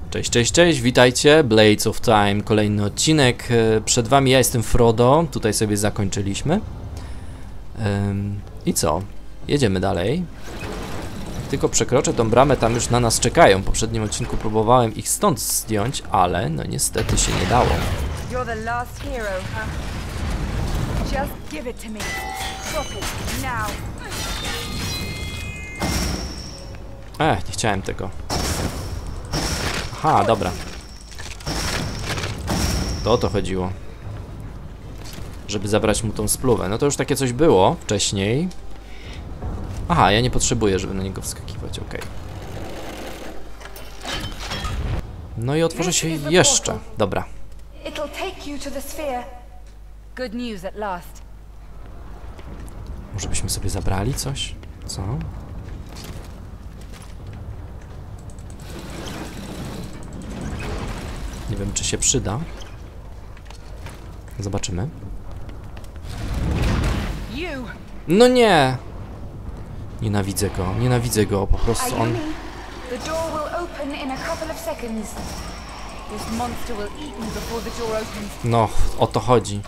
Cześć, cześć, cześć, witajcie, Blades of Time, kolejny odcinek, przed wami ja jestem Frodo, tutaj sobie zakończyliśmy. I co? Jedziemy dalej. Jak tylko przekroczę tą bramę, tam już na nas czekają. W poprzednim odcinku próbowałem ich stąd zdjąć, ale no niestety się nie dało. Nie chciałem tego. Aha, dobra. To o to chodziło. Żeby zabrać mu tą spluwę. No to już takie coś było wcześniej. Aha, ja nie potrzebuję, żeby na niego wskakiwać, okej. No i otworzy się jeszcze. Dobra. Może byśmy sobie zabrali coś? Co? Nie wiem, czy się przyda. Zobaczymy. No nie! Nienawidzę go, po prostu on... No, o to chodzi.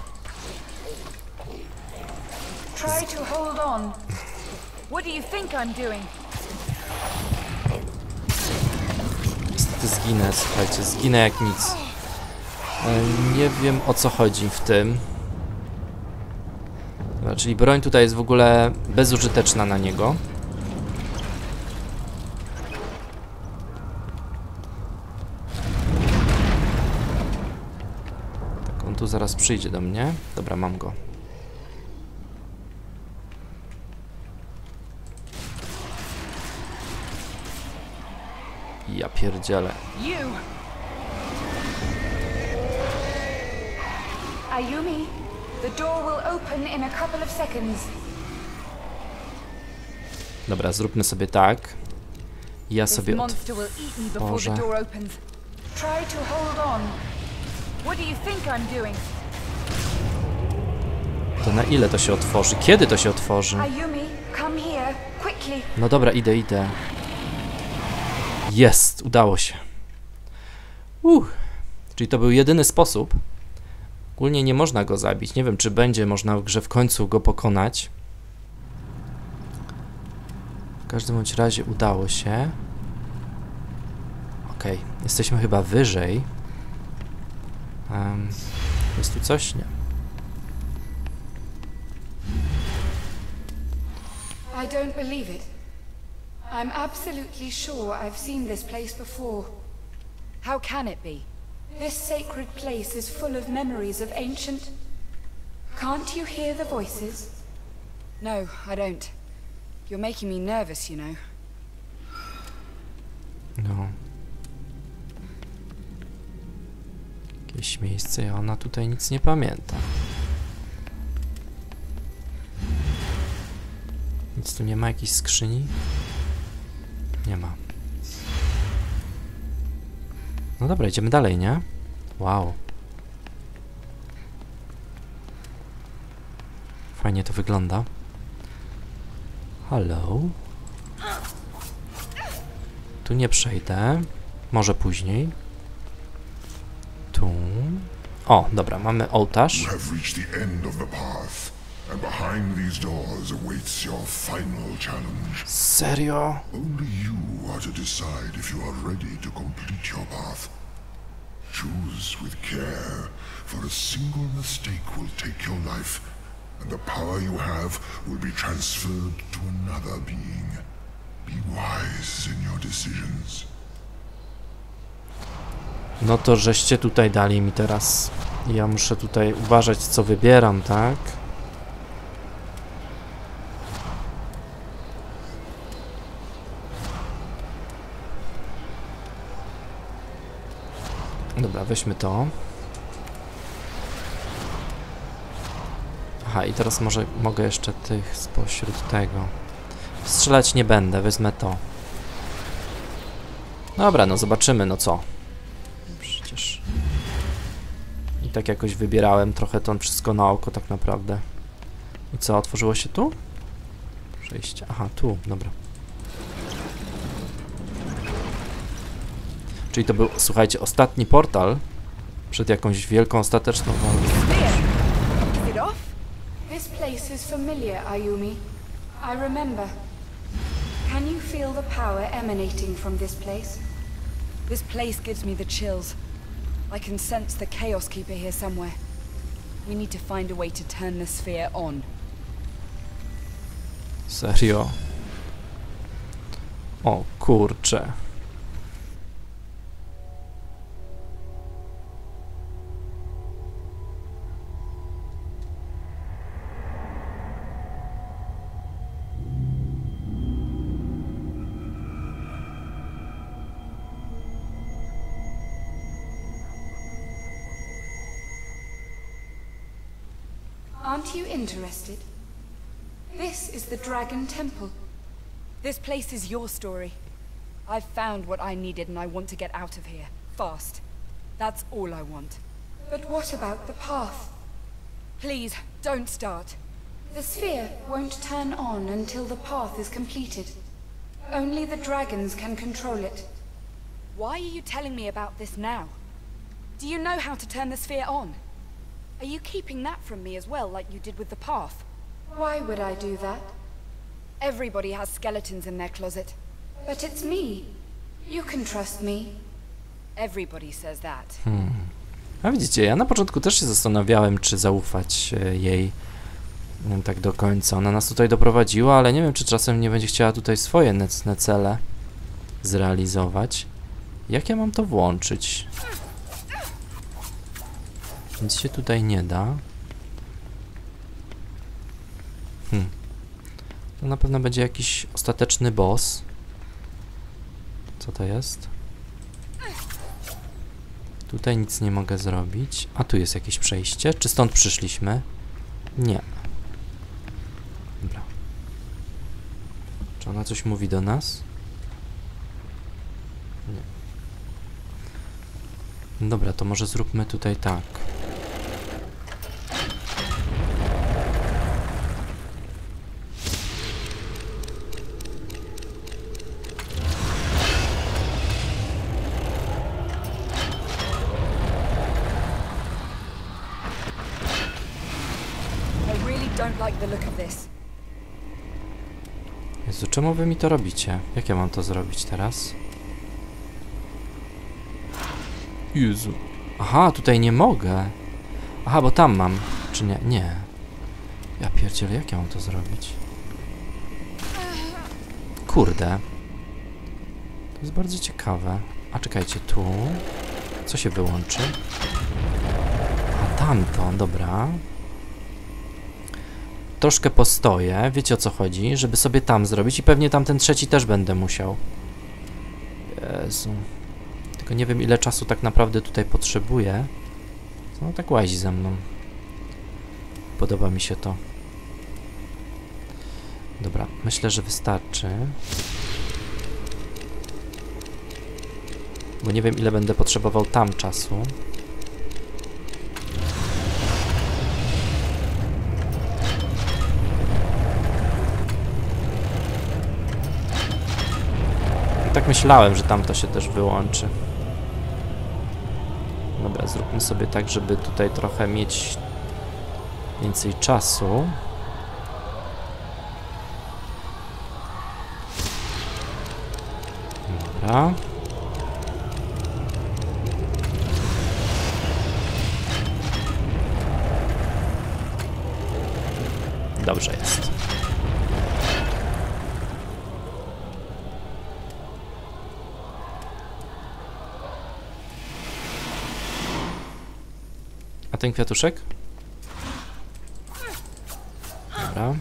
Niestety zginę, słuchajcie, zginę jak nic. Nie wiem, o co chodzi w tym. Dobra, czyli broń tutaj jest w ogóle bezużyteczna na niego. Tak, on tu zaraz przyjdzie do mnie. Dobra, mam go. Ja pierdzielę. Ayumi, the door will open in a couple of seconds. Dobra, zróbmy sobie tak. Ja sobie otworzę. Try to hold on. What do you think I'm doing? To na ile to się otworzy? Kiedy to się otworzy? Ayumi, come here quickly. No dobra, idę. Jest, udało się. Czyli to był jedyny sposób. Ogólnie nie można go zabić. Nie wiem, czy będzie można w grze w końcu go pokonać. W każdym bądź razie udało się. Okej, jesteśmy chyba wyżej. Jest tu coś? Nie. I don't believe it. I'm absolutely sure I've seen this place before. How can it be? This sacred place is full of memories of ancient... Can't you hear the voices? No, I don't. You're making me nervous, you know. No. Jakieś miejsce, a ona tutaj nic nie pamięta. Nic tu nie ma? Jakiejś skrzyni? Nie ma. No dobra, idziemy dalej, nie? Wow. Fajnie to wygląda. Hello. Tu nie przejdę. Może później. Tu. O, dobra, mamy ołtarz. And behind these doors awaits your final challenge. Serio? Only you are to decide if you are ready to complete your path. Choose with care, for a single mistake will take your life, and the power you have will be transferred to another being. Be wise in your decisions. No to żeście tutaj dali mi teraz. Ja muszę tutaj uważać, co wybieram, tak? Dobra, weźmy to. Aha, i teraz może mogę jeszcze tych spośród tego. Strzelać nie będę, wezmę to. Dobra, no zobaczymy, no co. Przecież... I tak jakoś wybierałem trochę to wszystko na oko tak naprawdę. I co, otworzyło się tu? Przejście, aha, tu, dobra. Czyli to był, słuchajcie, ostatni portal przed jakąś wielką, ostateczną walką. Is it off? This place is familiar, Ayumi. I remember. Can you feel the power emanating from this place? This place gives me the chills. I can sense the Chaos Keeper here somewhere. We need to find a way to turn the sphere on. Serio? O kurcze. Aren't you interested? This is the Dragon Temple. This place is your story. I've found what I needed and I want to get out of here. Fast. That's all I want. But what about the path? Please, don't start. The sphere won't turn on until the path is completed. Only the dragons can control it. Why are you telling me about this now? Do you know how to turn the sphere on? Are you keeping that from me as well, like you did with the path? Why would I do that? Everybody has skeletons in their closet. But it's me. You can trust me. Everybody says that. A widzicie, ja na początku też się zastanawiałem, czy zaufać jej tak do końca. Ona nas tutaj doprowadziła, ale nie wiem, czy czasem nie będzie chciała tutaj swoje nędzne cele zrealizować. Jak ja mam to włączyć? Nic się tutaj nie da. To na pewno będzie jakiś ostateczny boss. Co to jest? Tutaj nic nie mogę zrobić. A tu jest jakieś przejście. Czy stąd przyszliśmy? Nie. Dobra. Czy ona coś mówi do nas? Nie. Dobra, to może zróbmy tutaj tak. Jezu, czemu wy mi to robicie? Jak ja mam to zrobić teraz? Jezu. Aha, tutaj nie mogę. Aha, bo tam mam. Czy nie? Nie. Ja pierdzielę, jak ja mam to zrobić? Kurde. To jest bardzo ciekawe. A czekajcie, tu. Co się wyłączy? A tamto, dobra. Troszkę postoję, wiecie o co chodzi, żeby sobie tam zrobić i pewnie tamten trzeci też będę musiał. Jezu. Tylko nie wiem, ile czasu tak naprawdę tutaj potrzebuję. No tak łazi ze mną. Podoba mi się to. Dobra, myślę, że wystarczy. Bo nie wiem, ile będę potrzebował tam czasu. Tak myślałem, że tamto się też wyłączy. Dobra, zróbmy sobie tak, żeby tutaj trochę mieć więcej czasu. Dobra. Dobrze jest. A ten kwiatuszek? Dobra.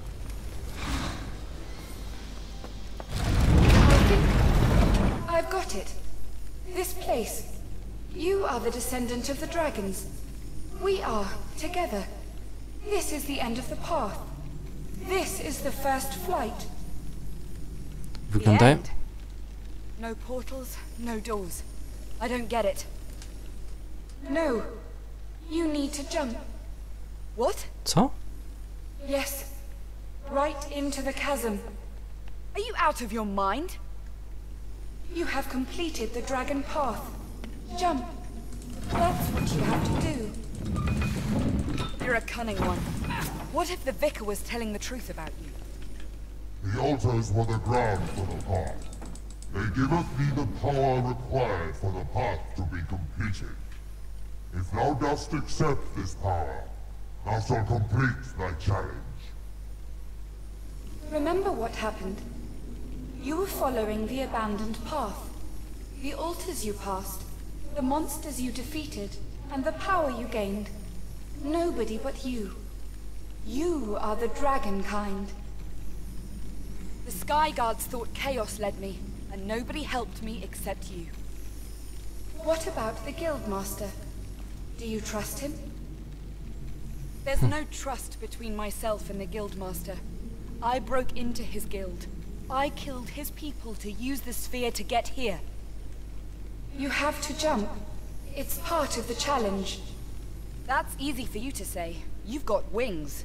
I've got it. This place. You are the descendant of the dragons. We are together. This is the end of the path. This is the first flight. Wyglądają... No portals, no doors. I don't get it. No. You need to jump. What? Co? Yes. Right into the chasm. Are you out of your mind? You have completed the dragon path. Jump. That's what you have to do. You're a cunning one. What if the Vicar was telling the truth about you? The altars were the ground for the path. They giveth thee the power required for the path to be completed. If thou dost accept this power, thou shalt complete thy challenge. Remember what happened. You were following the abandoned path. The altars you passed, the monsters you defeated, and the power you gained. Nobody but you. You are the dragon kind. The Sky Guards thought chaos led me, and nobody helped me except you. What about the Guildmaster? Do you trust him? There's no trust between myself and the Guildmaster. I broke into his guild. I killed his people to use the sphere to get here. You have to jump. It's part of the challenge. That's easy for you to say. You've got wings.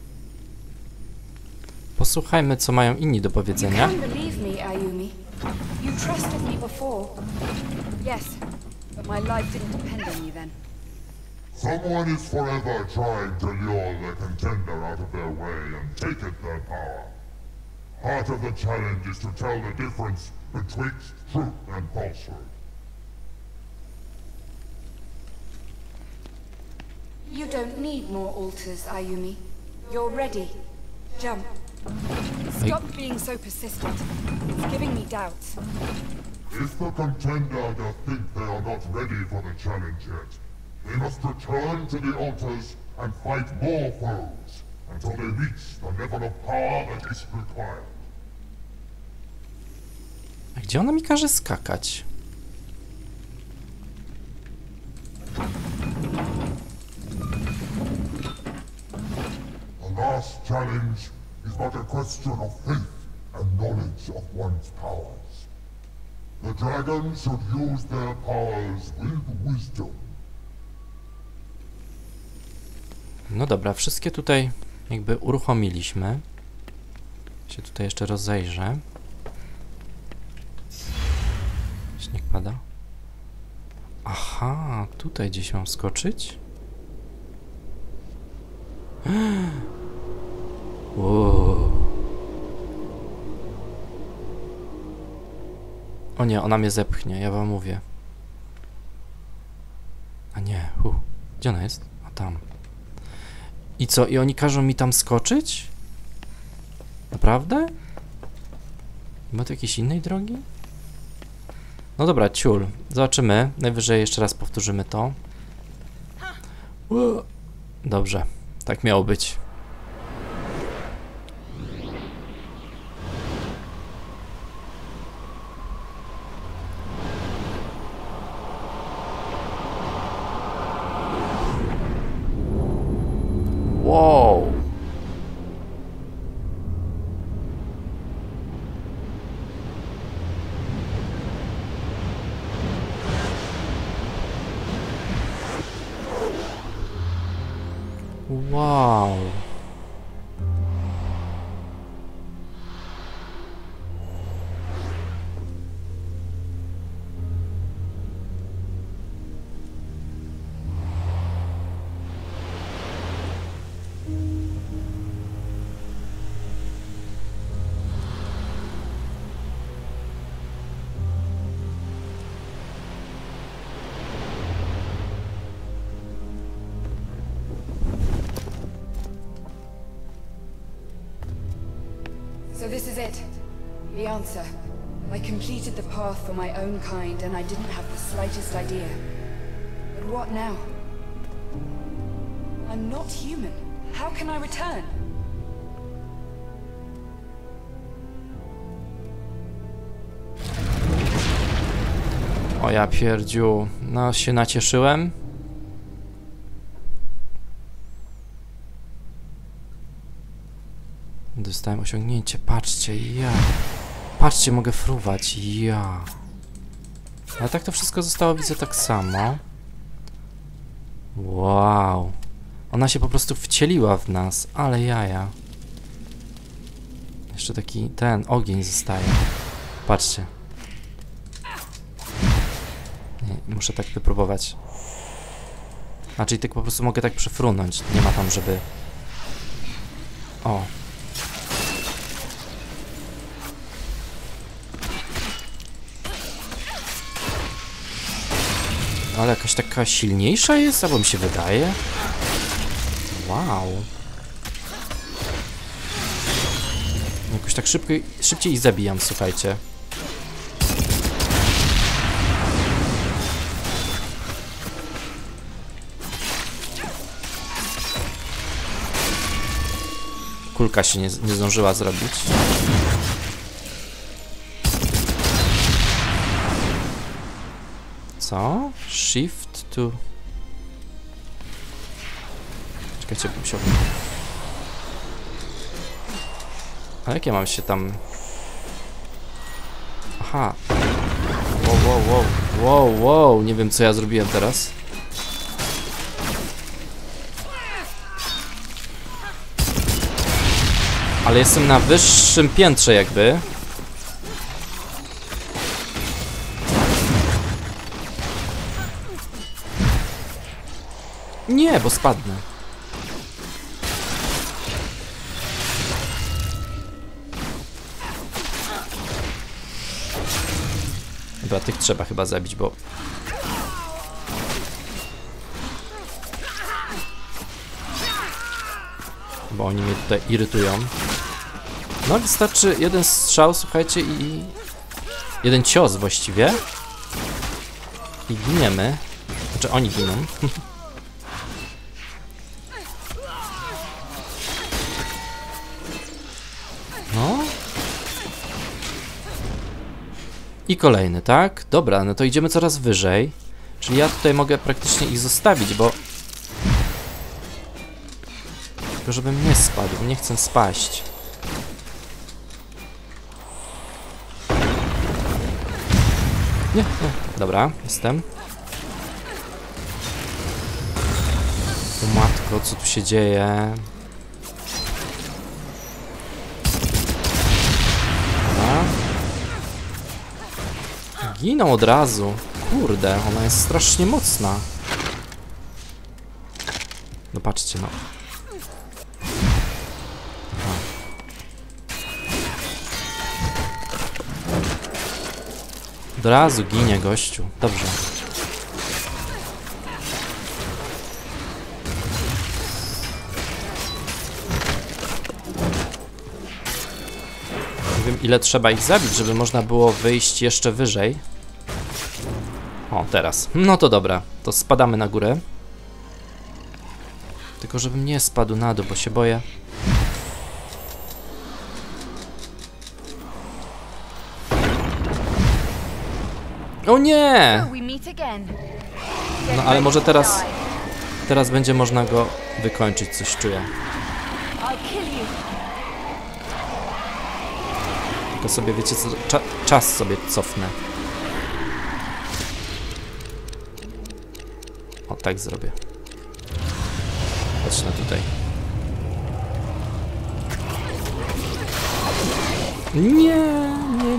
Posłuchajmy, co mają inni do You powiedzenia. can't believe me, Ayumi. You trusted me before. Yes, but my life didn't depend on you then. Someone is forever trying to lure the contender out of their way and taketh their power. Part of the challenge is to tell the difference betwixt truth and falsehood. You don't need more altars, Ayumi. You're ready. Jump. Stop being so persistent. It's giving me doubts. If the contender doth think they are not ready for the challenge yet, they must return to the altars and fight more foes until they reach the level of power that is required. A gdzie ona mi każe skakać? The last challenge is but a question of faith and knowledge of one's powers. The dragons should use their powers with wisdom. No dobra, wszystkie tutaj jakby uruchomiliśmy. Się tutaj jeszcze rozejrzę. Śnieg pada. Aha, tutaj gdzieś mam skoczyć? Wow. O nie, ona mnie zepchnie, ja wam mówię. A nie, gdzie ona jest? A tam. I co? I oni każą mi tam skoczyć? Naprawdę? Nie ma tu jakiejś innej drogi? No dobra, ciul. Zobaczymy. Najwyżej jeszcze raz powtórzymy to. Dobrze. Tak miało być. Wow. Wow. So this is it. The answer. I completed the path for my own kind, and I didn't have the slightest idea. But what now? I'm not human. How can I return? O ja pierdziu. No się nacieszyłem. Dostałem osiągnięcie, patrzcie, ja. Patrzcie, mogę fruwać, ja. Ale tak to wszystko zostało, widzę, tak samo. Wow. Ona się po prostu wcieliła w nas, ale jaja. Jeszcze taki, ten ogień zostaje. Patrzcie. Muszę tak wypróbować. A, czyli tylko po prostu mogę tak przefrunąć. Nie ma tam, żeby... O. Ale jakaś taka silniejsza jest, albo mi się wydaje. Wow. Jakoś tak szybciej ich zabijam, słuchajcie. Kulka się nie zdążyła zrobić. Co? Shift to... Czekajcie, musiałbym... A jak ja mam się tam... Aha. Wow, nie wiem co ja zrobiłem teraz. Ale jestem na wyższym piętrze jakby. Nie, bo spadnę. Dobra, tych trzeba chyba zabić, bo... Bo oni mnie tutaj irytują. No, wystarczy jeden strzał, słuchajcie, i... Jeden cios właściwie. I giniemy. Znaczy, oni giną. No. I kolejny, tak? Dobra, no to idziemy coraz wyżej. Czyli ja tutaj mogę praktycznie ich zostawić, bo... Tylko żebym nie spadł, nie chcę spaść. Nie. Dobra, jestem. O matko, co tu się dzieje? Dobra. Giną od razu. Kurde, ona jest strasznie mocna. No patrzcie, no. Od razu ginie gościu. Dobrze. Nie wiem, ile trzeba ich zabić, żeby można było wyjść jeszcze wyżej. O, teraz. No to dobra. To spadamy na górę. Tylko żebym nie spadł na dół, bo się boję. O nie! No ale może teraz będzie można go wykończyć, coś czuję. Tylko sobie, wiecie co, czas sobie cofnę. O, tak zrobię. Patrz na tutaj. Nie.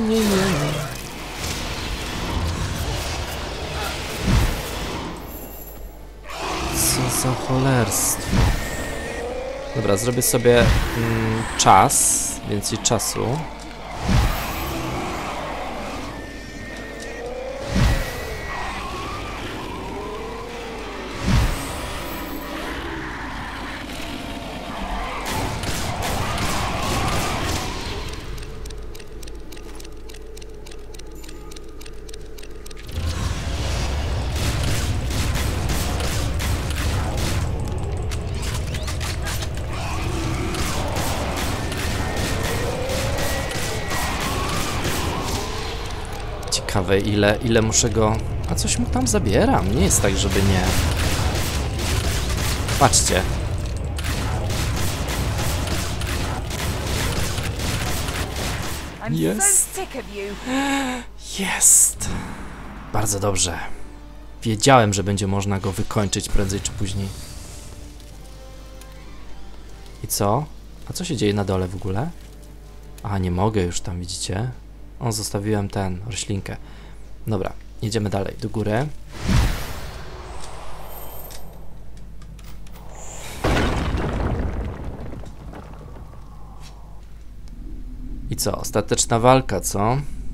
Co za cholerstwo. Dobra, zrobię sobie czas, więcej czasu. Ciekawe, ile muszę go... A coś mu tam zabieram. Nie jest tak, żeby nie... Patrzcie. Jest. Jest. Bardzo dobrze. Wiedziałem, że będzie można go wykończyć prędzej czy później. I co? A co się dzieje na dole w ogóle? A, nie mogę już tam, widzicie? O, zostawiłem roślinkę. Dobra, jedziemy dalej, do góry. co? Ostateczna walka, co?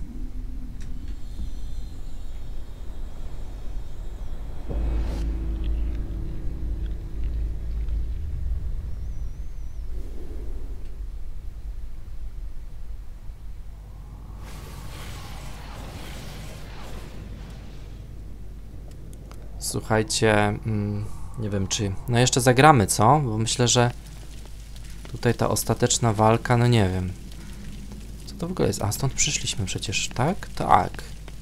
Słuchajcie, nie wiem czy... No jeszcze zagramy, co? Bo myślę, że tutaj ta ostateczna walka, no nie wiem. Co to w ogóle jest? A, stąd przyszliśmy przecież, tak? Tak.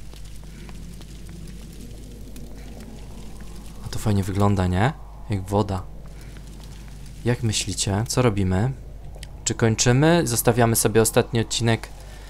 A to fajnie wygląda, nie? Jak woda. Jak myślicie? Co robimy? Czy kończymy? Zostawiamy sobie ostatni odcinek?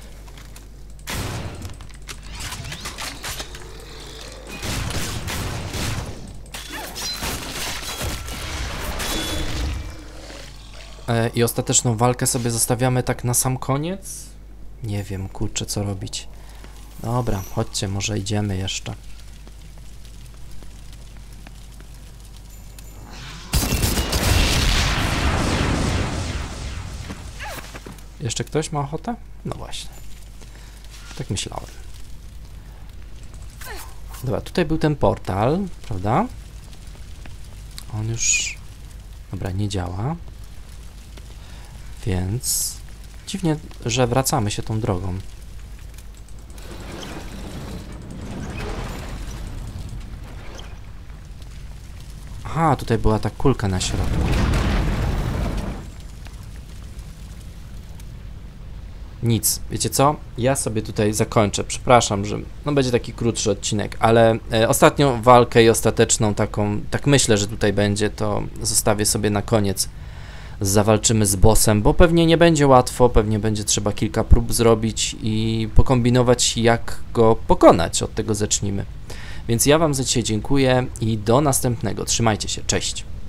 I ostateczną walkę sobie zostawiamy tak na sam koniec? Nie wiem, kurczę, co robić. Dobra, chodźcie, może idziemy jeszcze. Jeszcze ktoś ma ochotę? No właśnie. Tak myślałem. Dobra, tutaj był ten portal, prawda? On już... Dobra, nie działa. Więc dziwnie, że wracamy się tą drogą. Aha, tutaj była ta kulka na środku. Nic, wiecie co? Ja sobie tutaj zakończę. Przepraszam, że no będzie taki krótszy odcinek, ale ostatnią walkę i ostateczną taką, tak myślę, że tutaj będzie, to zostawię sobie na koniec. Zawalczymy z bossem, bo pewnie nie będzie łatwo, pewnie będzie trzeba kilka prób zrobić i pokombinować, jak go pokonać. Od tego zacznijmy. Więc ja wam za dzisiaj dziękuję i do następnego. Trzymajcie się, cześć!